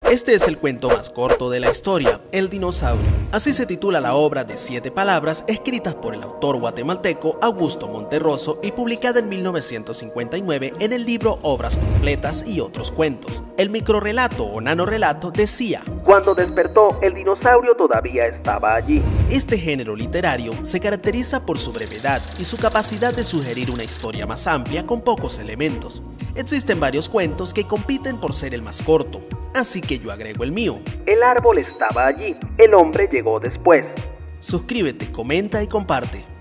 Este es el cuento más corto de la historia, El dinosaurio. Así se titula la obra de 7 palabras escritas por el autor guatemalteco Augusto Monterroso y publicada en 1959 en el libro Obras completas y otros cuentos. El microrrelato o nanorrelato decía: cuando despertó, el dinosaurio todavía estaba allí. Este género literario se caracteriza por su brevedad y su capacidad de sugerir una historia más amplia con pocos elementos. Existen varios cuentos que compiten por ser el más corto, así que yo agrego el mío. El árbol estaba allí, el hombre llegó después. Suscríbete, comenta y comparte.